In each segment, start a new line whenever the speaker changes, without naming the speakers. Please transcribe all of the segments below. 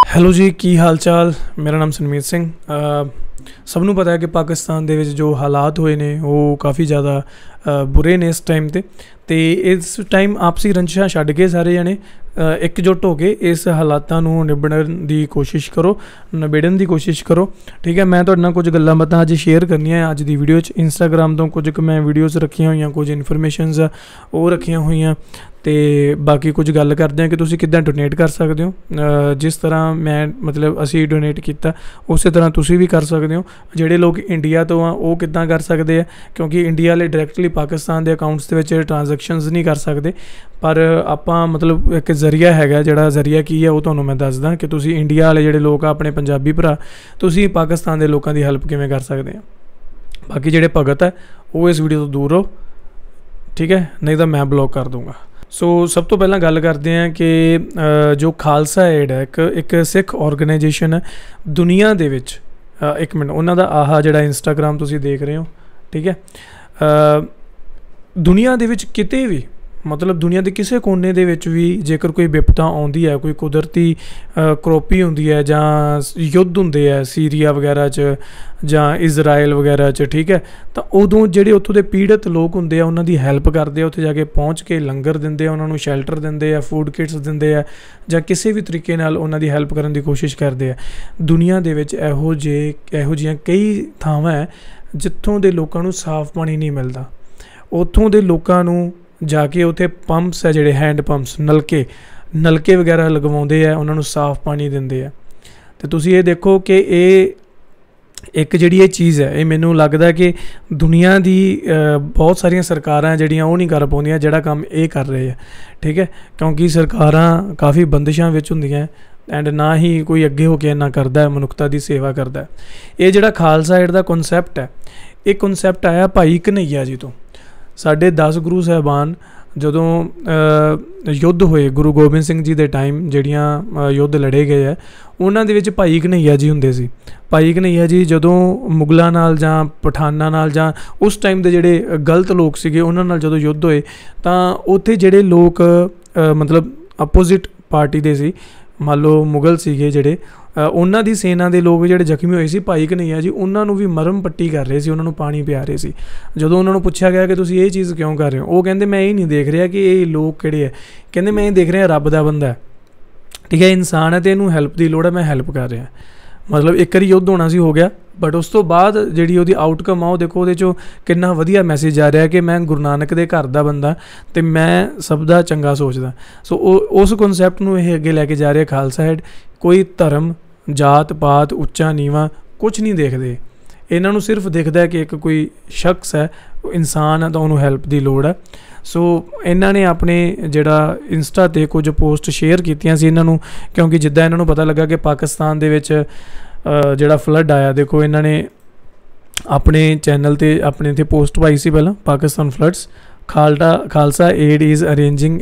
Hello ਜੀ, ਕੀ ਹਾਲ ਚਾਲ। ਮੇਰਾ ਨਾਮ ਸੰਮੀਤ ਸਿੰਘ। ਸਭ ਨੂੰ ਪਤਾ ਹੈ ਕਿ ਪਾਕਿਸਤਾਨ ਦੇ ਵਿੱਚ ਜੋ ਹਾਲਾਤ ਹੋਏ ਨੇ ਉਹ ਕਾਫੀ ਜ਼ਿਆਦਾ ਬੁਰੇ ਨੇ ਇਸ ਟਾਈਮ 'ਤੇ ਇਸ ਟਾਈਮ ਆਪਸੀ ਰੰਜਿਸ਼ਾਂ ਛੱਡ ਕੇ ਸਾਰੇ ਜਣੇ ਇਕਜੁੱਟ ਹੋ ਕੇ ਇਸ ਹਾਲਾਤਾਂ ਨੂੰ ਨਿਬੜਨ ਦੀ ਕੋਸ਼ਿਸ਼ ਕਰੋ, ਨਿਬੇੜਨ ਦੀ ਕੋਸ਼ਿਸ਼ ਕਰੋ। ਠੀਕ ਹੈ, ਮੈਂ ਤੁਹਾਡੇ ਨਾਲ ਕੁਝ ਗੱਲਾਂ ਬਾਤਾਂ ਅੱਜ ਸ਼ੇਅਰ ਕਰਨੀਆਂ ਅੱਜ ਦੀ ਵੀਡੀਓ 'ਚ। ਇੰਸਟਾਗ੍ਰਾਮ ਤੋਂ ਕੁਝ ਕੁ ਮੈਂ ਵੀਡੀਓਜ਼ ਰੱਖੀਆਂ ਹੋਈਆਂ, ਕੁਝ ਇਨਫੋਰਮੇਸ਼ਨਸ ਆ ਉਹ ਰੱਖੀਆਂ ਹੋਈਆਂ, ਅਤੇ ਬਾਕੀ ਕੁਝ ਗੱਲ ਕਰਦੇ ਹਾਂ ਕਿ ਤੁਸੀਂ ਕਿੱਦਾਂ ਡੋਨੇਟ ਕਰ ਸਕਦੇ ਹੋ। ਜਿਸ ਤਰ੍ਹਾਂ ਮੈਂ ਮਤਲਬ ਅਸੀਂ ਡੋਨੇਟ ਕੀਤਾ ਉਸੇ ਤਰ੍ਹਾਂ ਤੁਸੀਂ ਵੀ ਕਰ ਸਕਦੇ ਹੋ। ਜਿਹੜੇ ਲੋਕ ਇੰਡੀਆ ਤੋਂ ਆ ਉਹ ਕਿੱਦਾਂ ਕਰ ਸਕਦੇ ਆ, ਕਿਉਂਕਿ ਇੰਡੀਆ ਵਾਲੇ ਡਾਇਰੈਕਟਲੀ ਪਾਕਿਸਤਾਨ ਦੇ ਅਕਾਊਂਟਸ ਦੇ ਵਿੱਚ ਟ੍ਰਾਂਜੈਕਸ਼ਨਸ ਨਹੀਂ ਕਰ ਸਕਦੇ, ਪਰ ਆਪਾਂ ਮਤਲਬ ਇੱਕ ਜ਼ਰੀਆ ਹੈਗਾ। ਜਿਹੜਾ ਜ਼ਰੀਆ ਕੀ ਹੈ ਉਹ ਤੁਹਾਨੂੰ ਮੈਂ ਦੱਸਦਾ ਕਿ ਤੁਸੀਂ ਇੰਡੀਆ ਵਾਲੇ ਜਿਹੜੇ ਲੋਕ ਆ ਆਪਣੇ ਪੰਜਾਬੀ ਭਰਾ, ਤੁਸੀਂ ਪਾਕਿਸਤਾਨ ਦੇ ਲੋਕਾਂ ਦੀ ਹੈਲਪ ਕਿਵੇਂ ਕਰ ਸਕਦੇ ਆ। ਬਾਕੀ ਜਿਹੜੇ ਭਗਤ ਹੈ ਉਹ ਇਸ ਵੀਡੀਓ ਤੋਂ ਦੂਰ ਰਹੋ, ਠੀਕ ਹੈ, ਨਹੀਂ ਤਾਂ ਮੈਂ ਬਲੌਕ ਕਰ ਦੂੰਗਾ। ਸੋ ਸਭ ਤੋਂ ਪਹਿਲਾਂ ਗੱਲ ਕਰਦੇ ਹਾਂ ਕਿ ਜੋ ਖਾਲਸਾ ਏਡ ਹੈ ਇੱਕ ਸਿੱਖ ਔਰਗਨਾਈਜੇਸ਼ਨ ਹੈ ਦੁਨੀਆ ਦੇ ਵਿੱਚ। ਇੱਕ ਮਿੰਟ, ਉਹਨਾਂ ਦਾ ਆਹ ਜਿਹੜਾ ਇੰਸਟਾਗ੍ਰਾਮ ਤੁਸੀਂ ਦੇਖ ਰਹੇ ਹੋ, ਠੀਕ ਹੈ, ਦੁਨੀਆ ਦੇ ਵਿੱਚ ਕਿਤੇ ਵੀ ਮਤਲਬ ਦੁਨੀਆ ਦੇ ਕਿਸੇ ਕੋਨੇ ਦੇ ਵਿੱਚ ਵੀ ਜੇਕਰ ਕੋਈ ਵਿਪਤਾ ਆਉਂਦੀ ਹੈ, ਕੋਈ ਕੁਦਰਤੀ ਕਰੋਪੀ ਹੁੰਦੀ ਹੈ ਜਾਂ ਯੁੱਧ ਹੁੰਦੇ ਹੈ ਸੀਰੀਆ ਵਗੈਰਾ 'ਚ ਜਾਂ ਇਜ਼ਰਾਈਲ ਵਗੈਰਾ 'ਚ, ਠੀਕ ਹੈ, ਤਾਂ ਉਦੋਂ ਜਿਹੜੇ ਉੱਥੋਂ ਦੇ ਪੀੜਤ ਲੋਕ ਹੁੰਦੇ ਆ ਉਹਨਾਂ ਦੀ ਹੈਲਪ ਕਰਦੇ ਆ। ਉੱਥੇ ਜਾ ਕੇ ਪਹੁੰਚ ਕੇ ਲੰਗਰ ਦਿੰਦੇ ਆ, ਉਹਨਾਂ ਨੂੰ ਸ਼ੈਲਟਰ ਦਿੰਦੇ ਆ, ਫੂਡ ਕਿਟਸ ਦਿੰਦੇ ਆ, ਜਾਂ ਕਿਸੇ ਵੀ ਤਰੀਕੇ ਨਾਲ ਉਹਨਾਂ ਦੀ ਹੈਲਪ ਕਰਨ ਦੀ ਕੋਸ਼ਿਸ਼ ਕਰਦੇ ਆ। ਦੁਨੀਆ ਦੇ ਵਿੱਚ ਇਹੋ ਜਿਹੀਆਂ ਕਈ ਥਾਵਾਂ ਹੈ ਜਿੱਥੋਂ ਦੇ ਲੋਕਾਂ ਨੂੰ ਸਾਫ਼ ਪਾਣੀ ਨਹੀਂ ਮਿਲਦਾ। ਉੱਥੋਂ ਦੇ ਲੋਕਾਂ ਨੂੰ ਜਾ ਕੇ ਉੱਥੇ ਪੰਪਸ ਹੈ, ਜਿਹੜੇ ਹੈਂਡ ਪੰਪਸ, ਨਲਕੇ ਵਗੈਰਾ ਲਗਵਾਉਂਦੇ ਆ, ਉਹਨਾਂ ਨੂੰ ਸਾਫ਼ ਪਾਣੀ ਦਿੰਦੇ ਆ। ਅਤੇ ਤੁਸੀਂ ਇਹ ਦੇਖੋ ਕਿ ਇਹ ਇੱਕ ਜਿਹੜੀ ਇਹ ਚੀਜ਼ ਹੈ, ਇਹ ਮੈਨੂੰ ਲੱਗਦਾ ਕਿ ਦੁਨੀਆ ਦੀ ਬਹੁਤ ਸਾਰੀਆਂ ਸਰਕਾਰਾਂ ਜਿਹੜੀਆਂ ਉਹ ਨਹੀਂ ਕਰ ਪਾਉਂਦੀਆਂ ਜਿਹੜਾ ਕੰਮ ਇਹ ਕਰ ਰਹੇ ਆ, ਠੀਕ ਹੈ, ਕਿਉਂਕਿ ਸਰਕਾਰਾਂ ਕਾਫੀ ਬੰਦਿਸ਼ਾਂ ਵਿੱਚ ਹੁੰਦੀਆਂ ਐਂਡ ਨਾ ਹੀ ਕੋਈ ਅੱਗੇ ਹੋ ਕੇ ਇੰਨਾ ਕਰਦਾ ਹੈ, ਮਨੁੱਖਤਾ ਦੀ ਸੇਵਾ ਕਰਦਾ ਹੈ। ਇਹ ਜਿਹੜਾ ਖਾਲਸਾ ਏਡ ਦਾ ਕਨਸੈਪਟ ਹੈ, ਇਹ ਕਨਸੈਪਟ ਆਇਆ ਭਾਈ ਘਨੱਈਆ ਜੀ ਤੋਂ। ਸਾਡੇ 10 ਗੁਰੂ ਸਾਹਿਬਾਨ ਜਦੋਂ ਯੁੱਧ ਹੋਏ ਗੁਰੂ ਗੋਬਿੰਦ ਸਿੰਘ ਜੀ ਦੇ ਟਾਈਮ, ਜਿਹੜੀਆਂ ਯੁੱਧ ਲੜੇ ਗਏ ਹੈ, ਉਹਨਾਂ ਦੇ ਵਿੱਚ ਭਾਈ ਘਨੱਈਆ ਜੀ ਹੁੰਦੇ ਸੀ। ਭਾਈ ਘਨੱਈਆ ਜੀ ਜਦੋਂ ਮੁਗਲਾਂ ਨਾਲ ਜਾਂ ਪਠਾਨਾਂ ਨਾਲ ਜਾਂ ਉਸ ਟਾਈਮ ਦੇ ਜਿਹੜੇ ਗਲਤ ਲੋਕ ਸੀਗੇ ਉਹਨਾਂ ਨਾਲ ਜਦੋਂ ਯੁੱਧ ਹੋਏ, ਤਾਂ ਉੱਥੇ ਜਿਹੜੇ ਲੋਕ ਮਤਲਬ ਅਪੋਜ਼ਿਟ ਪਾਰਟੀ ਦੇ ਸੀ, ਮੰਨ ਲਓ ਮੁਗਲ ਸੀਗੇ ਜਿਹੜੇ, ਉਹਨਾਂ ਦੀ ਸੈਨਾ ਦੇ ਲੋਕ ਜਿਹੜੇ ਜ਼ਖਮੀ ਹੋਏ ਸੀ, ਭਾਈ ਘਨੱਈਆ ਜੀ ਉਹਨਾਂ ਨੂੰ ਵੀ ਮਰਮ ਪੱਟੀ ਕਰ ਰਹੇ ਸੀ, ਉਹਨਾਂ ਨੂੰ ਪਾਣੀ ਪਿਆ ਰਹੇ ਸੀ। ਜਦੋਂ ਉਹਨਾਂ ਨੂੰ ਪੁੱਛਿਆ ਗਿਆ ਕਿ ਤੁਸੀਂ ਇਹ ਚੀਜ਼ ਕਿਉਂ ਕਰ ਰਹੇ ਹੋ, ਉਹ ਕਹਿੰਦੇ ਮੈਂ ਇਹ ਨਹੀਂ ਦੇਖ ਰਿਹਾ ਕਿ ਇਹ ਲੋਕ ਕਿਹੜੇ ਹੈ, ਕਹਿੰਦੇ ਮੈਂ ਇਹ ਦੇਖ ਰਿਹਾ ਰੱਬ ਦਾ ਬੰਦਾ ਹੈ, ਠੀਕ ਹੈ, ਇਨਸਾਨ ਹੈ ਅਤੇ ਇਹਨੂੰ ਹੈਲਪ ਦੀ ਲੋੜ ਹੈ, ਮੈਂ ਹੈਲਪ ਕਰ ਰਿਹਾ। ਮਤਲਬ ਇੱਕ ਵਾਰੀ ਯੁੱਧ ਹੋਣਾ ਸੀ, ਹੋ ਗਿਆ, ਬਟ ਉਸ ਤੋਂ ਬਾਅਦ ਜਿਹੜੀ ਉਹਦੀ ਆਊਟਕਮ ਆ ਉਹ ਦੇਖੋ, ਉਹਦੇ 'ਚੋਂ ਕਿੰਨਾ ਵਧੀਆ ਮੈਸੇਜ ਆ ਰਿਹਾ ਕਿ ਮੈਂ ਗੁਰੂ ਨਾਨਕ ਦੇ ਘਰ ਦਾ ਬੰਦਾ ਅਤੇ ਮੈਂ ਸਭ ਦਾ ਚੰਗਾ ਸੋਚਦਾ। ਸੋ ਉਸ ਕਨਸੈਪਟ ਨੂੰ ਇਹ ਅੱਗੇ ਲੈ ਕੇ ਜਾ ਰਿਹਾ ਖਾਲਸਾ ਏਡ। ਕੋਈ ਧਰਮ, ਜਾਤ ਪਾਤ, ਉੱਚਾ ਨੀਵਾਂ ਕੁਛ ਨਹੀਂ ਦੇਖਦੇ, ਇਹਨਾਂ ਨੂੰ ਸਿਰਫ ਦਿਖਦਾ ਕਿ ਇੱਕ ਕੋਈ ਸ਼ਖਸ ਹੈ, ਉਹ ਇਨਸਾਨ ਹੈ ਤਾਂ ਉਹਨੂੰ ਹੈਲਪ ਦੀ ਲੋੜ ਹੈ। ਸੋ ਇਹਨਾਂ ਨੇ ਆਪਣੇ ਜਿਹੜਾ ਇੰਸਟਾ 'ਤੇ ਕੁਝ ਪੋਸਟ ਸ਼ੇਅਰ ਕੀਤੀਆਂ ਸੀ ਇਹਨਾਂ ਨੂੰ, ਕਿਉਂਕਿ ਜਿੱਦਾਂ ਇਹਨਾਂ ਨੂੰ ਪਤਾ ਲੱਗਾ ਕਿ ਪਾਕਿਸਤਾਨ ਦੇ ਵਿੱਚ ਜਿਹੜਾ ਫਲੱਡ ਆਇਆ, ਦੇਖੋ ਇਹਨਾਂ ਨੇ ਆਪਣੇ ਚੈਨਲ 'ਤੇ ਆਪਣੇ ਇੱਥੇ ਪੋਸਟ ਪਾਈ ਸੀ ਪਹਿਲਾਂ, Pakistan floods, Khalsa aid is arranging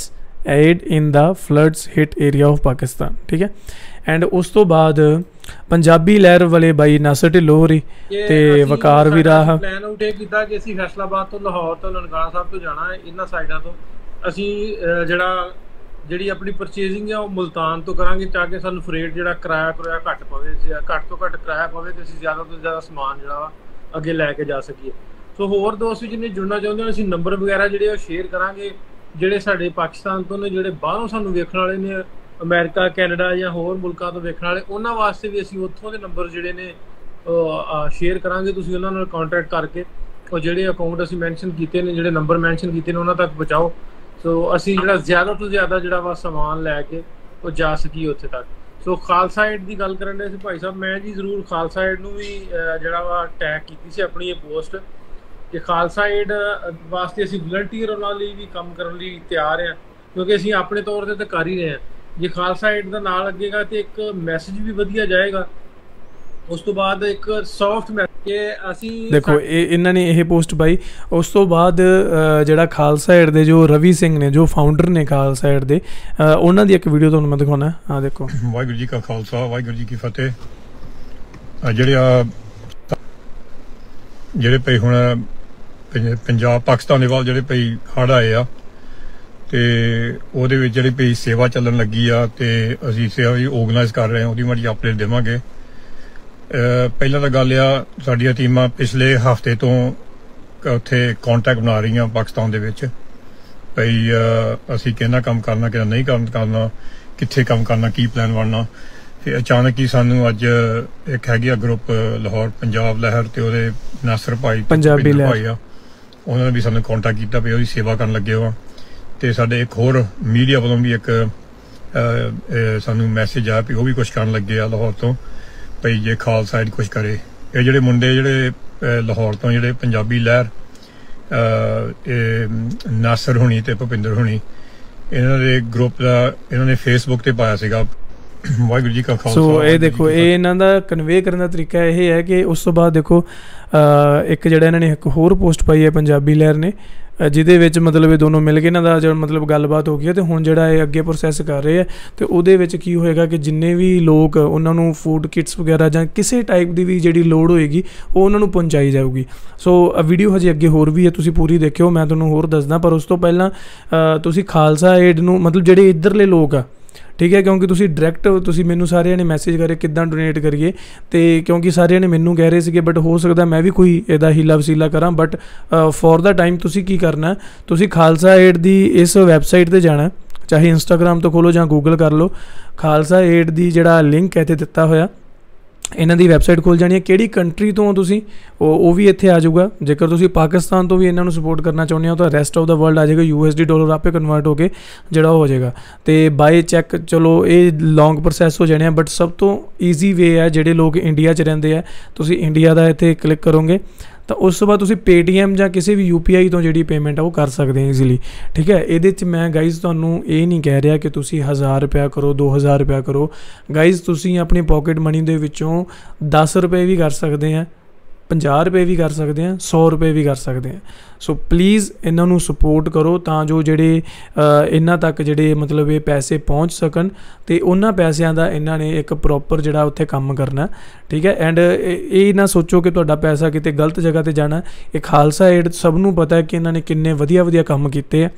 aid in the floods hit area of Pakistan, ਠੀਕ ਹੈ। ਐਂਡ ਉਸ ਤੋਂ ਬਾਅਦ ਪੰਜਾਬੀ ਲਹਿਰ ਵਾਲੇ ਬਾਈ ਨਾਸਰ ਢਿੱਲੋਂ ਹੋਰੀ ਤੇ ਵਕਾਰ ਵੀ ਰਾਹ
ਪਲਾਨ ਆਊਟ ਇਹ ਕੀਤਾ ਕਿ ਅਸੀਂ ਫੈਸਲਾਬਾਦ ਤੋਂ, ਲਾਹੌਰ ਤੋਂ, ਨਨਕਾਣਾ ਸਾਹਿਬ ਤੋਂ ਜਾਣਾ ਹੈ। ਇਹਨਾਂ ਸਾਈਡਾਂ ਤੋਂ ਅਸੀਂ ਜਿਹੜੀ ਆਪਣੀ ਪਰਚੇਜ਼ਿੰਗ ਹੈ ਉਹ ਮੁਲਤਾਨ ਤੋਂ ਕਰਾਂਗੇ, ਤਾਂ ਕਿ ਸਾਨੂੰ ਫਰੇਟ ਜਿਹੜਾ ਕਿਰਾਇਆ ਘੱਟ ਪਵੇ, ਘੱਟ ਤੋਂ ਘੱਟ ਕਿਰਾਇਆ ਪਵੇ ਅਤੇ ਅਸੀਂ ਜ਼ਿਆਦਾ ਤੋਂ ਜ਼ਿਆਦਾ ਸਮਾਨ ਜਿਹੜਾ ਵਾ ਅੱਗੇ ਲੈ ਕੇ ਜਾ ਸਕੀਏ। ਸੋ ਹੋਰ ਦੋਸਤ ਵੀ ਜਿਹਨੇ ਜੁੜਨਾ ਚਾਹੁੰਦੇ ਹੋ, ਅਸੀਂ ਨੰਬਰ ਵਗੈਰਾ ਜਿਹੜੇ ਉਹ ਸ਼ੇਅਰ ਕਰਾਂਗੇ, ਜਿਹੜੇ ਸਾਡੇ ਪਾਕਿਸਤਾਨ ਤੋਂ ਨੇ, ਜਿਹੜੇ ਬਾਹਰੋਂ ਸਾਨੂੰ ਵੇਖਣ ਵਾਲੇ ਨੇ, ਅਮਰੀਕਾ, ਕੈਨੇਡਾ ਜਾਂ ਹੋਰ ਮੁਲਕਾਂ ਤੋਂ ਵੇਖਣ ਵਾਲੇ, ਉਹਨਾਂ ਵਾਸਤੇ ਵੀ ਅਸੀਂ ਉੱਥੋਂ ਦੇ ਨੰਬਰ ਜਿਹੜੇ ਨੇ ਸ਼ੇਅਰ ਕਰਾਂਗੇ। ਤੁਸੀਂ ਉਹਨਾਂ ਨਾਲ ਕੰਟੈਕਟ ਕਰਕੇ ਉਹ ਜਿਹੜੇ ਅਕਾਊਂਟ ਅਸੀਂ ਮੈਂਸ਼ਨ ਕੀਤੇ ਨੇ, ਜਿਹੜੇ ਨੰਬਰ ਮੈਂਸ਼ਨ ਕੀਤੇ ਨੇ, ਉਹਨਾਂ ਤੱਕ ਪਹੁੰਚਾਓ। ਸੋ ਅਸੀਂ ਜਿਹੜਾ ਜ਼ਿਆਦਾ ਤੋਂ ਜ਼ਿਆਦਾ ਜਿਹੜਾ ਵਾ ਸਮਾਨ ਲੈ ਕੇ ਉਹ ਜਾ ਸਕੀਏ ਉੱਥੇ ਤੱਕ। ਸੋ ਖਾਲਸਾ ਏਡ ਦੀ ਗੱਲ ਕਰਨ ਦੇ ਸੀ ਭਾਈ ਸਾਹਿਬ, ਮੈਂ ਜੀ ਜ਼ਰੂਰ ਖਾਲਸਾ ਏਡ ਨੂੰ ਵੀ ਜਿਹੜਾ ਵਾ ਟੈਗ ਕੀਤੀ ਸੀ ਆਪਣੀ ਇਹ ਪੋਸਟ ਕਿ ਖਾਲਸਾ ਏਡ ਵਾਸਤੇ ਅਸੀਂ ਵਲੰਟੀਅਰ ਉਹਨਾਂ ਲਈ ਵੀ ਕੰਮ ਕਰਨ ਲਈ ਤਿਆਰ ਹਾਂ, ਕਿਉਂਕਿ ਅਸੀਂ ਆਪਣੇ ਤੌਰ 'ਤੇ ਤਾਂ ਕਰ ਹੀ ਰਹੇ ਹਾਂ। ਜੇ ਖਾਲਸਾ ਏਡ ਦਾ ਨਾਲ ਲੱਗੇਗਾ ਤੇ ਇੱਕ ਮੈਸੇਜ ਵੀ ਵਧੀਆ ਜਾਏਗਾ। ਉਸ ਤੋਂ ਬਾਅਦ ਇੱਕ ਸੌਫਟ ਮੈਸੇਜ ਕਿ ਅਸੀਂ
ਦੇਖੋ ਇਹਨਾਂ ਨੇ ਇਹ ਪੋਸਟ ਪਾਈ। ਉਸ ਤੋਂ ਬਾਅਦ ਜਿਹੜਾ ਖਾਲਸਾ ਏਡ ਦੇ ਜੋ ਰਵੀ ਸਿੰਘ ਨੇ, ਜੋ ਫਾਊਂਡਰ ਨੇ ਖਾਲਸਾ ਏਡ ਦੇ, ਉਹਨਾਂ ਦੀ ਇੱਕ ਵੀਡੀਓ ਤੁਹਾਨੂੰ ਮੈਂ ਦਿਖਾਉਣਾ। ਆਹ ਦੇਖੋ।
ਵਾਹਿਗੁਰੂ ਜੀ ਕਾ ਖਾਲਸਾ, ਵਾਹਿਗੁਰੂ ਜੀ ਕੀ ਫਤਿਹ। ਜਿਹੜੇ ਪਈ ਹੁਣ ਪੰਜਾਬ ਪਾਕਿਸਤਾਨ ਦੇ ਵੱਲ ਜਿਹੜੇ ਪਈ ਹੜ੍ਹ ਆਏ ਆ, ਤੇ ਉਹਦੇ ਵਿੱਚ ਜਿਹੜੀ ਪਈ ਸੇਵਾ ਚੱਲਣ ਲੱਗੀ ਆ ਤੇ ਅਸੀਂ ਸੇਵਾ ਵੀ ਆਰਗੇਨਾਈਜ਼ ਕਰ ਰਹੇ ਹਾਂ, ਉਹਦੀ ਮਾੜੀ ਅਪਡੇਟ ਦੇਵਾਂਗੇ। ਪਹਿਲਾਂ ਤਾਂ ਗੱਲ ਆ, ਸਾਡੀਆਂ ਟੀਮਾਂ ਪਿਛਲੇ ਹਫ਼ਤੇ ਤੋਂ ਉੱਥੇ ਕੰਟੈਕਟ ਬਣਾ ਰਹੀਆਂ ਪਾਕਿਸਤਾਨ ਦੇ ਵਿੱਚ ਭਈ ਅਸੀਂ ਕਿਹਨਾਂ ਕੰਮ ਕਰਨਾ, ਕਿਹਨਾਂ ਨਹੀਂ ਕੰਮ ਕਰਨਾ, ਕਿੱਥੇ ਕੰਮ ਕਰਨਾ, ਕੀ ਪਲਾਨ ਬਣਨਾ। ਤੇ ਅਚਾਨਕ ਹੀ ਸਾਨੂੰ ਅੱਜ ਇੱਕ ਹੈਗੀ ਆ ਗਰੁੱਪ ਲਾਹੌਰ ਪੰਜਾਬ ਲਹਿਰ ਤੇ ਉਹਦੇ ਨਾਸਰ ਭਾਈ
ਪੰਜਾਬੀ ਲਹਿਰ
ਆ, ਉਹਨਾਂ ਨੇ ਵੀ ਸਾਨੂੰ ਕੰਟੈਕਟ ਕੀਤਾ ਵੀ ਉਹਦੀ ਸੇਵਾ ਕਰਨ ਲੱਗੇ ਹੋ। ਤੇ ਸਾਡੇ ਇੱਕ ਹੋਰ ਮੀਡੀਆ ਵੱਲੋਂ ਵੀ ਇੱਕ ਸਾਨੂੰ ਮੈਸੇਜ ਆ ਵੀ ਉਹ ਵੀ ਕੁਛ ਕਰਨ ਲੱਗੇ ਆ ਲਾਹੌਰ ਤੋਂ ਭਈ ਜੇ ਖਾਲਸਾ ਏਡ ਕੁਛ ਕਰੇ। ਇਹ ਜਿਹੜੇ ਮੁੰਡੇ ਜਿਹੜੇ ਲਾਹੌਰ ਤੋਂ ਜਿਹੜੇ ਪੰਜਾਬੀ ਲਹਿਰ ਨਾਸਰ ਹੋਣੀ ਤੇ ਭੁਪਿੰਦਰ ਹੋਣੀ, ਇਹਨਾਂ ਦੇ ਗਰੁੱਪ ਦਾ ਇਹਨਾਂ ਨੇ ਫੇਸਬੁੱਕ ਤੇ ਪਾਇਆ ਸੀਗਾ। ਵਾਹਿਗੁਰੂ ਜੀ ਕਾ ਖਾਲਸਾ।
ਸੋ ਇਹ ਦੇਖੋ, ਇਹ ਇਹਨਾਂ ਦਾ ਕਨਵੇ ਕਰਨ ਦਾ ਤਰੀਕਾ ਇਹ ਹੈ ਕਿ ਉਸ ਤੋਂ ਬਾਅਦ ਦੇਖੋ ਇੱਕ ਜਿਹੜਾ ਇਹਨਾਂ ਨੇ ਇੱਕ ਹੋਰ ਪੋਸਟ ਪਾਈ ਹੈ ਪੰਜਾਬੀ ਲਹਿਰ ਨੇ, ਜਿਹਦੇ ਵਿੱਚ ਮਤਲਬ ਇਹ ਦੋਨੋਂ ਮਿਲ ਕੇ ਇਹਨਾਂ ਦਾ ਜਿਹੜਾ ਮਤਲਬ ਗੱਲਬਾਤ ਹੋ ਗਈ ਹੈ ਤੇ ਹੁਣ ਜਿਹੜਾ ਇਹ ਅੱਗੇ ਪ੍ਰੋਸੈਸ ਕਰ ਰਹੇ ਹੈ ਤੇ ਉਹਦੇ ਵਿੱਚ ਕੀ ਹੋਏਗਾ ਕਿ ਜਿੰਨੇ ਵੀ ਲੋਕ ਉਹਨਾਂ ਨੂੰ ਫੂਡ ਕਿਟਸ ਵਗੈਰਾ ਜਾਂ ਕਿਸੇ ਟਾਈਪ ਦੀ ਵੀ ਜਿਹੜੀ ਲੋੜ ਹੋਏਗੀ ਉਹ ਉਹਨਾਂ ਨੂੰ ਪਹੁੰਚਾਈ ਜਾਊਗੀ। ਸੋ ਵੀਡੀਓ ਹਜੇ ਅੱਗੇ ਹੋਰ ਵੀ ਹੈ, ਤੁਸੀਂ ਪੂਰੀ ਦੇਖਿਓ, ਮੈਂ ਤੁਹਾਨੂੰ ਹੋਰ ਦੱਸਦਾ। ਪਰ ਉਸ ਤੋਂ ਪਹਿਲਾਂ ਤੁਸੀਂ ਖਾਲਸਾ ਏਡ ਨੂੰ ਮਤਲਬ ਜਿਹੜੇ ਇੱਧਰਲੇ ਲੋਕ ਆ, ਠੀਕ ਹੈ, ਕਿਉਂਕਿ ਤੁਸੀਂ ਡਾਇਰੈਕਟ ਤੁਸੀਂ ਮੈਨੂੰ ਸਾਰਿਆਂ ਨੇ ਮੈਸੇਜ ਕਰੇ ਕਿੱਦਾਂ ਡੋਨੇਟ ਕਰੀਏ, ਤੇ ਕਿਉਂਕਿ ਸਾਰਿਆਂ ਨੇ ਮੈਨੂੰ ਕਹਿ ਰਹੇ ਸੀਗੇ ਬਟ ਹੋ ਸਕਦਾ ਮੈਂ ਵੀ ਕੋਈ ਇਹਦਾ ਹੀਲਾ ਵਸੀਲਾ ਕਰਾਂ। ਬਟ ਫੋਰ ਦਾ ਟਾਈਮ ਤੁਸੀਂ ਕੀ ਕਰਨਾ, ਤੁਸੀਂ ਖਾਲਸਾ ਏਡ ਦੀ ਇਸ ਵੈਬਸਾਈਟ 'ਤੇ ਜਾਣਾ, ਚਾਹੇ ਇੰਸਟਾਗ੍ਰਾਮ ਤੋਂ ਖੋਲੋ ਜਾਂ ਗੂਗਲ ਕਰ ਲਓ। ਖਾਲਸਾ ਏਡ ਦੀ ਜਿਹੜਾ ਲਿੰਕ ਇੱਥੇ ਦਿੱਤਾ ਹੋਇਆ, ਇਹਨਾਂ ਦੀ ਵੈਬਸਾਈਟ ਖੁੱਲ੍ਹ ਜਾਣੀ ਹੈ। ਕਿਹੜੀ ਕੰਟਰੀ ਤੋਂ ਤੁਸੀਂ ਉਹ ਵੀ ਇੱਥੇ ਆ ਜਾਊਗਾ। ਜੇਕਰ ਤੁਸੀਂ ਪਾਕਿਸਤਾਨ ਤੋਂ ਵੀ ਇਹਨਾਂ ਨੂੰ ਸਪੋਰਟ ਕਰਨਾ ਚਾਹੁੰਦੇ ਹੋ ਤਾਂ ਰੈਸਟ ਆਫ ਦਾ ਵਰਲਡ ਆ ਜਾਏਗਾ, USD ਡਾਲਰ ਆਪੇ ਕਨਵਰਟ ਹੋ ਕੇ ਜਿਹੜਾ ਹੋ ਜਾਏਗਾ। ਤੇ ਬਾਏ ਚੈੱਕ, ਚਲੋ ਇਹ ਲੌਂਗ ਪ੍ਰੋਸੈਸ ਹੋ ਜਾਣੇ ਆ, ਬਟ ਸਭ ਤੋਂ ਈਜ਼ੀ ਵੇ ਹੈ ਜਿਹੜੇ ਲੋਕ ਇੰਡੀਆ 'ਚ ਰਹਿੰਦੇ ਆ, ਤੁਸੀਂ ਇੰਡੀਆ ਦਾ ਇੱਥੇ ਕਲਿੱਕ ਕਰੋਗੇ ਤਾਂ ਉਸ ਤੋਂ ਬਾਅਦ ਤੁਸੀਂ ਪੇਟੀਐਮ ਜਾਂ ਕਿਸੇ ਵੀ UPI ਤੋਂ ਜਿਹੜੀ ਪੇਮੈਂਟ ਆ ਉਹ ਕਰ ਸਕਦੇ ਹੋ ਈਜ਼ੀਲੀ, ਠੀਕ ਹੈ। ਇਹਦੇ 'ਚ ਮੈਂ ਗਾਈਜ਼ ਤੁਹਾਨੂੰ ਇਹ ਨਹੀਂ ਕਹਿ ਰਿਹਾ ਕਿ ਤੁਸੀਂ 1000 ਰੁਪਇਆ ਕਰੋ, 2000 ਰੁਪਇਆ ਕਰੋ। ਗਾਈਜ਼ ਤੁਸੀਂ ਆਪਣੀ ਪੋਕਟ ਮਨੀ ਦੇ ਵਿੱਚੋਂ 10 ਰੁਪਏ ਵੀ ਕਰ ਸਕਦੇ ਆ, 50 ਰੁਪਏ ਵੀ ਕਰ ਸਕਦੇ ਆ, 100 ਰੁਪਏ ਵੀ ਕਰ ਸਕਦੇ ਆ। ਸੋ ਪਲੀਜ਼ ਇਹਨਾਂ ਨੂੰ ਸਪੋਰਟ ਕਰੋ ਤਾਂ ਜੋ ਜਿਹੜੇ ਇਹਨਾਂ ਤੱਕ ਜਿਹੜੇ ਮਤਲਬ ਇਹ ਪੈਸੇ ਪਹੁੰਚ ਸਕਣ ਅਤੇ ਉਹਨਾਂ ਪੈਸਿਆਂ ਦਾ ਇਹਨਾਂ ਨੇ ਇੱਕ ਪ੍ਰੋਪਰ ਜਿਹੜਾ ਉੱਥੇ ਕੰਮ ਕਰਨਾ, ਠੀਕ ਹੈ। ਐਂਡ ਇਹ ਨਾ ਸੋਚੋ ਕਿ ਤੁਹਾਡਾ ਪੈਸਾ ਕਿਤੇ ਗਲਤ ਜਗ੍ਹਾ 'ਤੇ ਜਾਣਾ। ਇਹ ਖਾਲਸਾ ਏਡ ਸਭ ਨੂੰ ਪਤਾ ਹੈ ਕਿ ਇਹਨਾਂ ਨੇ ਕਿੰਨੇ ਵਧੀਆ ਵਧੀਆ ਕੰਮ ਕੀਤੇ ਆ।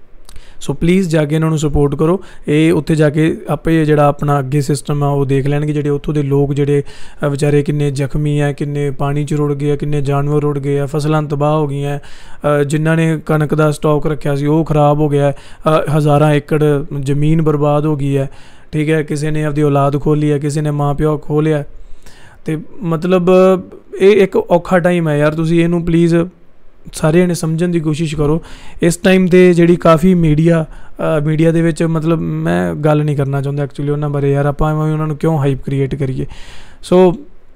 ਸੋ ਪਲੀਜ਼ ਜਾ ਕੇ ਇਹਨਾਂ ਨੂੰ ਸਪੋਰਟ ਕਰੋ। ਇਹ ਉੱਥੇ ਜਾ ਕੇ ਆਪੇ ਜਿਹੜਾ ਆਪਣਾ ਅੱਗੇ ਸਿਸਟਮ ਆ ਉਹ ਦੇਖ ਲੈਣਗੇ। ਜਿਹੜੇ ਉੱਥੋਂ ਦੇ ਲੋਕ ਜਿਹੜੇ ਵਿਚਾਰੇ ਕਿੰਨੇ ਜ਼ਖਮੀ ਆ, ਕਿੰਨੇ ਪਾਣੀ 'ਚ ਰੁੜ ਗਏ ਆ, ਕਿੰਨੇ ਜਾਨਵਰ ਰੁੜ ਗਏ ਆ, ਫਸਲਾਂ ਤਬਾਹ ਹੋ ਗਈਆਂ, ਜਿਨ੍ਹਾਂ ਨੇ ਕਣਕ ਦਾ ਸਟਾਕ ਰੱਖਿਆ ਸੀ ਉਹ ਖ਼ਰਾਬ ਹੋ ਗਿਆ, ਹਜ਼ਾਰਾਂ ਏਕੜ ਜ਼ਮੀਨ ਬਰਬਾਦ ਹੋ ਗਈ ਹੈ, ਠੀਕ ਹੈ। ਕਿਸੇ ਨੇ ਆਪਦੀ ਔਲਾਦ ਖੋਹ ਲਈ ਹੈ, ਕਿਸੇ ਨੇ ਮਾਂ ਪਿਓ ਖੋਹ ਲਿਆ। ਅਤੇ ਮਤਲਬ ਇਹ ਇੱਕ ਔਖਾ ਟਾਈਮ ਹੈ ਯਾਰ, ਤੁਸੀਂ ਇਹਨੂੰ ਪਲੀਜ਼ ਸਾਰਿਆਂ ਨੇ ਸਮਝਣ ਦੀ ਕੋਸ਼ਿਸ਼ ਕਰੋ। ਇਸ ਟਾਈਮ 'ਤੇ ਜਿਹੜੀ ਕਾਫੀ ਮੀਡੀਆ ਦੇ ਵਿੱਚ ਮਤਲਬ ਮੈਂ ਗੱਲ ਨਹੀਂ ਕਰਨਾ ਚਾਹੁੰਦਾ ਐਕਚੁਅਲੀ ਉਹਨਾਂ ਬਾਰੇ ਯਾਰ, ਆਪਾਂ ਉਹਨਾਂ ਨੂੰ ਕਿਉਂ ਹਾਈਪ ਕ੍ਰੀਏਟ ਕਰੀਏ। ਸੋ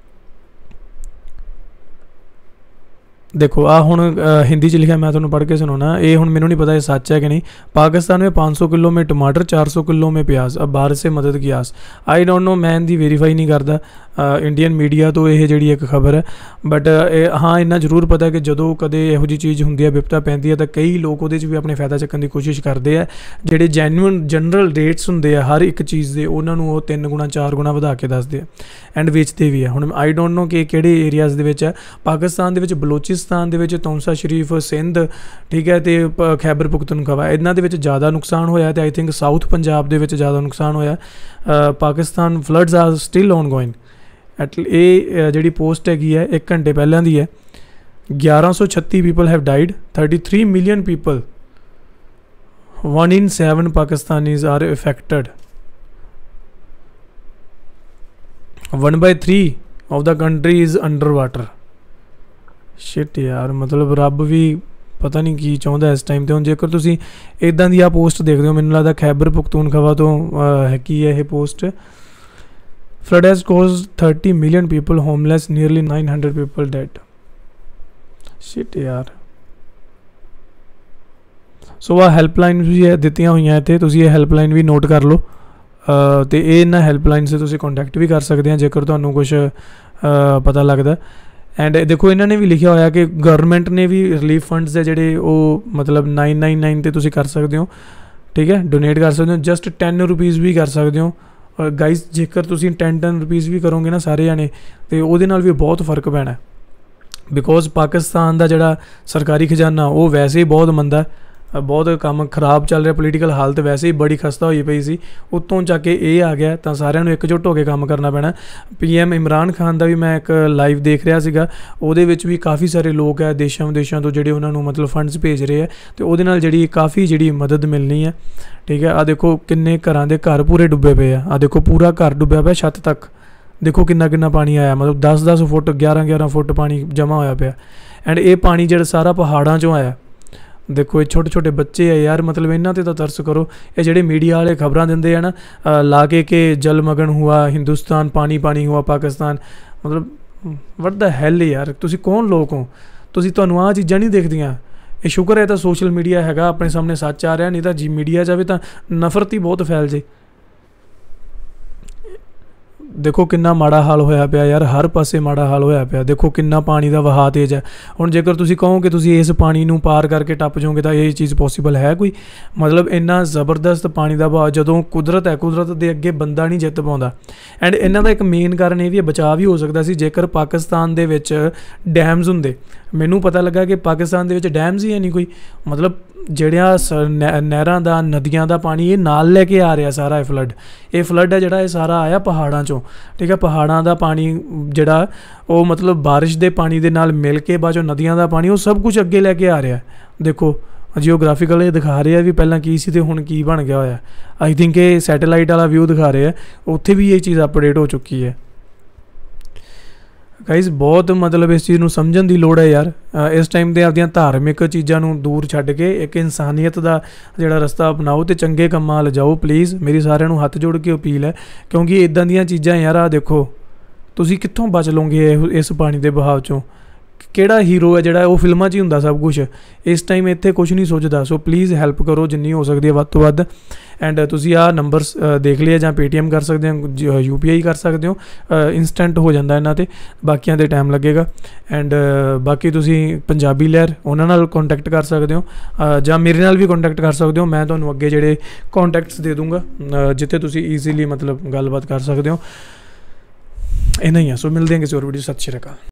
ਦੇਖੋ ਆਹ ਹੁਣ ਹਿੰਦੀ 'ਚ ਲਿਖਿਆ, ਮੈਂ ਤੁਹਾਨੂੰ ਪੜ੍ਹ ਕੇ ਸੁਣਾਉਣਾ। ਇਹ ਹੁਣ ਮੈਨੂੰ ਨਹੀਂ ਪਤਾ ਇਹ ਸੱਚ ਹੈ ਕਿ ਨਹੀਂ। पाकिस्तान में 500 किलो में टमाटर, 400 किलो में प्याज, अब बाहर से मदद की आस। आई डोंट नो, मैं इनकी वेरीफाई नहीं करता इंडियन मीडिया तो ਇਹ ਜਿਹੜੀ ਇੱਕ ਖਬਰ ਹੈ। ਬਟ ਹਾਂ ਇੰਨਾ ਜ਼ਰੂਰ ਪਤਾ ਕਿ ਜਦੋਂ ਕਦੇ ਇਹੋ ਜਿਹੀ ਚੀਜ਼ ਹੁੰਦੀ ਹੈ, ਵਿਪਤਾ ਪੈਂਦੀ ਹੈ, ਤਾਂ ਕਈ ਲੋਕ ਉਹਦੇ 'ਚ ਵੀ ਆਪਣੇ ਫਾਇਦਾ ਚੱਕਣ ਦੀ ਕੋਸ਼ਿਸ਼ ਕਰਦੇ ਆ। ਜਿਹੜੇ ਜੈਨੂਅਨ ਜਨਰਲ ਰੇਟਸ ਹੁੰਦੇ ਆ ਹਰ ਇੱਕ ਚੀਜ਼ ਦੇ, ਉਹਨਾਂ ਨੂੰ ਉਹ 3 ਗੁਣਾ 4 ਗੁਣਾ ਵਧਾ ਕੇ ਦੱਸਦੇ ਆ ਐਂਡ ਵੇਚਦੇ ਵੀ ਆ। ਹੁਣ ਆਈ ਡੋਂਟ ਨੋ ਕਿ ਕਿਹੜੇ ਏਰੀਆਜ਼ ਦੇ ਵਿੱਚ ਹੈ। ਪਾਕਿਸਤਾਨ ਦੇ ਵਿੱਚ ਬਲੋਚਿਸਤਾਨ ਦੇ ਵਿੱਚ ਤੌਂਸਾ ਸ਼ਰੀਫ, ਸਿੰਧ, ਠੀਕ ਹੈ, ਅਤੇ ਖੈਬਰ ਪਖਤੂਨਖਵਾ, ਇਹਨਾਂ ਦੇ ਵਿੱਚ ਜ਼ਿਆਦਾ ਨੁਕਸਾਨ ਹੋਇਆ। ਅਤੇ ਆਈ ਥਿੰਕ ਸਾਊਥ ਪੰਜਾਬ ਦੇ ਵਿੱਚ ਜ਼ਿਆਦਾ ਨੁਕਸਾਨ ਹੋਇਆ। Pakistan floods are still on going ਜਿਹੜੀ ਪੋਸਟ ਹੈਗੀ ਹੈ 1 ਘੰਟੇ ਪਹਿਲਾਂ ਦੀ ਹੈ। 1136 people have died, 33 million people, 1 in 7 Pakistanis are affected, 1/3 of the country is under water. Shit ਯਾਰ, ਮਤਲਬ ਰੱਬ ਵੀ ਪਤਾ ਨਹੀਂ ਕੀ ਚਾਹੁੰਦਾ ਇਸ ਟਾਈਮ 'ਤੇ। ਹੁਣ ਜੇਕਰ ਤੁਸੀਂ ਇੱਦਾਂ ਦੀ ਆਹ ਪੋਸਟ ਦੇਖਦੇ ਹੋ, ਮੈਨੂੰ ਲੱਗਦਾ ਖੈਬਰ ਪਖਤੂਨਖਵਾ ਤੋਂ ਹੈਗੀ ਹੈ ਇਹ post. Flood has caused 30 million people homeless, nearly 900 people dead. Shit यार। सो आह ਹੈਲਪਲਾਈਨ ਵੀ ਦਿੱਤੀਆਂ ਹੋਈਆਂ ਇੱਥੇ, ਤੁਸੀਂ ਇਹ ਹੈਲਪਲਾਈਨ ਵੀ ਨੋਟ ਕਰ ਲਓ। ਅਤੇ ਇਹ ਇਹਨਾਂ ਹੈਲਪਲਾਈਨ 'ਤੇ ਤੁਸੀਂ ਕੰਟੈਕਟ ਵੀ ਕਰ ਸਕਦੇ ਆ ਜੇਕਰ ਤੁਹਾਨੂੰ ਕੁਛ ਪਤਾ ਲੱਗਦਾ। ਐਂਡ ਦੇਖੋ ਇਹਨਾਂ ਨੇ ਵੀ ਲਿਖਿਆ ਹੋਇਆ ਕਿ ਗਵਰਨਮੈਂਟ ਨੇ ਵੀ ਰਿਲੀਫ ਫੰਡਸ ਦੇ ਜਿਹੜੇ ਉਹ ਮਤਲਬ 999 'ਤੇ ਤੁਸੀਂ ਕਰ ਸਕਦੇ ਹੋ, ਠੀਕ ਹੈ, ਡੋਨੇਟ ਕਰ ਸਕਦੇ ਹੋ। ਜਸਟ 10 ਰੁਪੀਜ਼ ਵੀ ਕਰ ਸਕਦੇ ਹੋ। ਗਾਈਜ਼ ਜੇਕਰ ਤੁਸੀਂ 10 ਰੁਪੀਜ਼ ਵੀ ਕਰੋਗੇ ਨਾ ਸਾਰੇ ਜਾਣੇ, ਅਤੇ ਉਹਦੇ ਨਾਲ ਵੀ ਬਹੁਤ ਫਰਕ ਪੈਣਾ। ਬਿਕੋਜ਼ ਪਾਕਿਸਤਾਨ ਦਾ ਜਿਹੜਾ ਸਰਕਾਰੀ ਖਜ਼ਾਨਾ ਉਹ ਵੈਸੇ ਹੀ ਬਹੁਤ ਮੰਦਾ, ਬਹੁਤ ਕੰਮ ਖਰਾਬ ਚੱਲ ਰਿਹਾ, ਪੋਲੀਟੀਕਲ ਹਾਲਤ ਵੈਸੇ ਹੀ ਬੜੀ ਖਸਤਾ ਹੋਈ ਪਈ ਸੀ, ਉੱਤੋਂ ਚੱਕ ਕੇ ਇਹ ਆ ਗਿਆ ਤਾਂ ਸਾਰਿਆਂ ਨੂੰ ਇਕਜੁੱਟ ਹੋ ਕੇ ਕੰਮ ਕਰਨਾ ਪੈਣਾ। PM ਇਮਰਾਨ ਖਾਨ ਦਾ ਵੀ ਮੈਂ ਇੱਕ ਲਾਈਵ ਦੇਖ ਰਿਹਾ ਸੀਗਾ, ਉਹਦੇ ਵਿੱਚ ਵੀ ਕਾਫੀ ਸਾਰੇ ਲੋਕ ਹੈ ਦੇਸ਼ਾਂ ਵਿਦੇਸ਼ਾਂ ਤੋਂ ਜਿਹੜੇ ਉਹਨਾਂ ਨੂੰ ਮਤਲਬ ਫੰਡਸ ਭੇਜ ਰਹੇ ਆ, ਅਤੇ ਉਹਦੇ ਨਾਲ ਜਿਹੜੀ ਕਾਫੀ ਜਿਹੜੀ ਮਦਦ ਮਿਲਣੀ ਹੈ। ਠੀਕ ਹੈ, ਆਹ ਦੇਖੋ ਕਿੰਨੇ ਘਰਾਂ ਦੇ ਘਰ ਪੂਰੇ ਡੁੱਬੇ ਪਏ ਆ, ਆਹ ਦੇਖੋ ਪੂਰਾ ਘਰ ਡੁੱਬਿਆ ਪਿਆ ਛੱਤ ਤੱਕ, ਦੇਖੋ ਕਿੰਨਾ ਪਾਣੀ ਆਇਆ, ਮਤਲਬ 10-10 ਫੁੱਟ 11-11 ਫੁੱਟ ਪਾਣੀ ਜਮ੍ਹਾਂ ਹੋਇਆ ਪਿਆ। ਐਂਡ ਇਹ ਪਾਣੀ ਜਿਹੜਾ ਸਾਰਾ ਪਹਾੜਾਂ 'ਚੋਂ ਆਇਆ। ਦੇਖੋ ਇਹ ਛੋਟੇ ਬੱਚੇ ਆ ਯਾਰ, ਮਤਲਬ ਇਹਨਾਂ 'ਤੇ ਤਾਂ ਤਰਸ ਕਰੋ। ਇਹ ਜਿਹੜੇ ਮੀਡੀਆ ਵਾਲੇ ਖਬਰਾਂ ਦਿੰਦੇ ਆ ਨਾ ਲਾ ਕੇ ਕਿ ਜਲਮਗਨ ਹੁਆ ਹਿੰਦੁਸਤਾਨ, ਪਾਣੀ ਹੁਆ ਪਾਕਿਸਤਾਨ, ਮਤਲਬ ਵਟ ਦਾ ਹੈਲ ਯਾਰ, ਤੁਸੀਂ ਕੌਣ ਲੋਕ ਹੋ? ਤੁਹਾਨੂੰ ਆਹ ਚੀਜ਼ਾਂ ਨਹੀਂ ਦਿਖਦੀਆਂ। ਇਹ ਸ਼ੁਕਰ ਹੈ ਤਾਂ ਸੋਸ਼ਲ ਮੀਡੀਆ ਹੈਗਾ, ਆਪਣੇ ਸਾਹਮਣੇ ਸੱਚ ਆ ਰਿਹਾ, ਨਹੀਂ ਤਾਂ ਜੀ ਮੀਡੀਆ ਜਾਵੇ ਤਾਂ ਨਫ਼ਰਤ ਹੀ ਬਹੁਤ ਫੈਲ ਜੇ। ਦੇਖੋ ਕਿੰਨਾ ਮਾੜਾ ਹਾਲ ਹੋਇਆ ਪਿਆ ਯਾਰ, ਹਰ ਪਾਸੇ ਮਾੜਾ ਹਾਲ ਹੋਇਆ ਪਿਆ। ਦੇਖੋ ਕਿੰਨਾ ਪਾਣੀ ਦਾ ਵਹਾਅ ਤੇਜ਼ ਹੈ। ਹੁਣ ਜੇਕਰ ਤੁਸੀਂ ਕਹੋ ਕਿ ਤੁਸੀਂ ਇਸ ਪਾਣੀ ਨੂੰ ਪਾਰ ਕਰਕੇ ਟੱਪ ਜਾਓਗੇ ਤਾਂ ਇਹ ਚੀਜ਼ ਪੋਸੀਬਲ ਹੈ ਕੋਈ? ਮਤਲਬ ਇੰਨਾ ਜ਼ਬਰਦਸਤ ਪਾਣੀ ਦਾ ਵਹਾਅ, ਜਦੋਂ ਕੁਦਰਤ ਹੈ, ਕੁਦਰਤ ਦੇ ਅੱਗੇ ਬੰਦਾ ਨਹੀਂ ਜਿੱਤ ਪਾਉਂਦਾ। ਐਂਡ ਇਹਨਾਂ ਦਾ ਇੱਕ ਮੇਨ ਕਾਰਨ ਇਹ ਵੀ ਬਚਾਅ ਵੀ ਹੋ ਸਕਦਾ ਸੀ ਜੇਕਰ ਪਾਕਿਸਤਾਨ ਦੇ ਵਿੱਚ ਡੈਮਜ਼ ਹੁੰਦੇ। ਮੈਨੂੰ ਪਤਾ ਲੱਗਾ ਕਿ ਪਾਕਿਸਤਾਨ ਦੇ ਵਿੱਚ ਡੈਮਜ਼ ਹੀ ਹੈ ਨਹੀਂ ਕੋਈ, ਮਤਲਬ ਜਿਹੜਿਆਂ ਨਹਿਰਾਂ ਦਾ, ਨਦੀਆਂ ਦਾ ਪਾਣੀ ਇਹ ਨਾਲ ਲੈ ਕੇ ਆ ਰਿਹਾ ਸਾਰਾ। ਇਹ ਫਲੱਡ ਹੈ ਜਿਹੜਾ, ਇਹ ਸਾਰਾ ਆਇਆ ਪਹਾੜਾਂ 'ਚੋਂ। ਠੀਕ ਹੈ, ਪਹਾੜਾਂ ਦਾ ਪਾਣੀ ਜਿਹੜਾ ਉਹ ਮਤਲਬ ਬਾਰਿਸ਼ ਦੇ ਪਾਣੀ ਦੇ ਨਾਲ ਮਿਲ ਕੇ ਬਾਅਦ 'ਚੋਂ ਨਦੀਆਂ ਦਾ ਪਾਣੀ ਉਹ ਸਭ ਕੁਝ ਅੱਗੇ ਲੈ ਕੇ ਆ ਰਿਹਾ। ਦੇਖੋ ਜੀਓਗ੍ਰਾਫੀਕਲ ਇਹ ਦਿਖਾ ਰਹੇ ਆ ਵੀ ਪਹਿਲਾਂ ਕੀ ਸੀ ਅਤੇ ਹੁਣ ਕੀ ਬਣ ਗਿਆ ਹੋਇਆ। ਆਈ ਥਿੰਕ ਇਹ ਸੈਟੇਲਾਈਟ ਵਾਲਾ ਵਿਊ ਦਿਖਾ ਰਹੇ ਆ, ਉੱਥੇ ਵੀ ਇਹ ਚੀਜ਼ ਅਪਡੇਟ ਹੋ ਚੁੱਕੀ ਹੈ। ਗਾਈਜ਼ ਬਹੁਤ ਮਤਲਬ ਇਸ ਚੀਜ਼ ਨੂੰ ਸਮਝਣ ਦੀ ਲੋੜ ਹੈ ਯਾਰ। ਇਸ ਟਾਈਮ 'ਤੇ ਆਪਦੀਆਂ ਧਾਰਮਿਕ ਚੀਜ਼ਾਂ ਨੂੰ ਦੂਰ ਛੱਡ ਕੇ ਇੱਕ ਇਨਸਾਨੀਅਤ ਦਾ ਜਿਹੜਾ ਰਸਤਾ ਅਪਣਾਓ ਅਤੇ ਚੰਗੇ ਕੰਮਾਂ ਵੱਲ ਜਾਓ ਪਲੀਜ਼। ਮੇਰੀ ਸਾਰਿਆਂ ਨੂੰ ਹੱਥ ਜੋੜ ਕੇ ਅਪੀਲ ਹੈ, ਕਿਉਂਕਿ ਇੱਦਾਂ ਦੀਆਂ ਚੀਜ਼ਾਂ ਯਾਰ ਆਹ ਦੇਖੋ ਤੁਸੀਂ ਕਿੱਥੋਂ ਬਚ ਲਓਗੇ ਇਸ ਪਾਣੀ ਦੇ ਬਹਾਵ 'ਚੋਂ? ਕਿਹੜਾ ਹੀਰੋ ਹੈ ਜਿਹੜਾ ਉਹ ਫਿਲਮਾਂ 'ਚ ਹੀ ਹੁੰਦਾ ਸਭ ਕੁਛ, ਇਸ ਟਾਈਮ ਇੱਥੇ ਕੁਛ ਨਹੀਂ ਸੋਚਦਾ। ਸੋ ਪਲੀਜ਼ ਹੈਲਪ ਕਰੋ ਜਿੰਨੀ ਹੋ ਸਕਦੀ ਹੈ ਵੱਧ ਤੋਂ ਵੱਧ। ਐਂਡ ਤੁਸੀਂ ਆਹ ਨੰਬਰਸ ਦੇਖ ਲਿਆ, ਜਾਂ Paytm ਕਰ ਸਕਦੇ ਹੋ, UPI ਕਰ ਸਕਦੇ ਹੋ, ਇੰਸਟੈਂਟ ਹੋ ਜਾਂਦਾ ਇਹਨਾਂ 'ਤੇ, ਬਾਕੀਆਂ 'ਤੇ ਟਾਈਮ ਲੱਗੇਗਾ। ਐਂਡ ਬਾਕੀ ਤੁਸੀਂ ਪੰਜਾਬੀ ਲਹਿਰ ਉਹਨਾਂ ਨਾਲ ਕੰਟੈਕਟ ਕਰ ਸਕਦੇ ਹੋ, ਜਾਂ ਮੇਰੇ ਨਾਲ ਵੀ ਕੰਟੈਕਟ ਕਰ ਸਕਦੇ ਹੋ। ਮੈਂ ਤੁਹਾਨੂੰ ਅੱਗੇ ਜਿਹੜੇ ਕੰਟੈਕਟਸ ਦੇ ਦੂੰਗਾ ਜਿੱਥੇ ਤੁਸੀਂ ਈਜ਼ੀਲੀ ਮਤਲਬ ਗੱਲਬਾਤ ਕਰ ਸਕਦੇ ਹੋ। ਇੰਨਾ ਹੀ ਆ। ਸੋ ਮਿਲਦੇ ਹਾਂ ਕਿਸੇ ਹੋਰ ਵੀਡੀਓ। ਸਤਿ ਸ਼੍ਰੀ ਅਕਾਲ।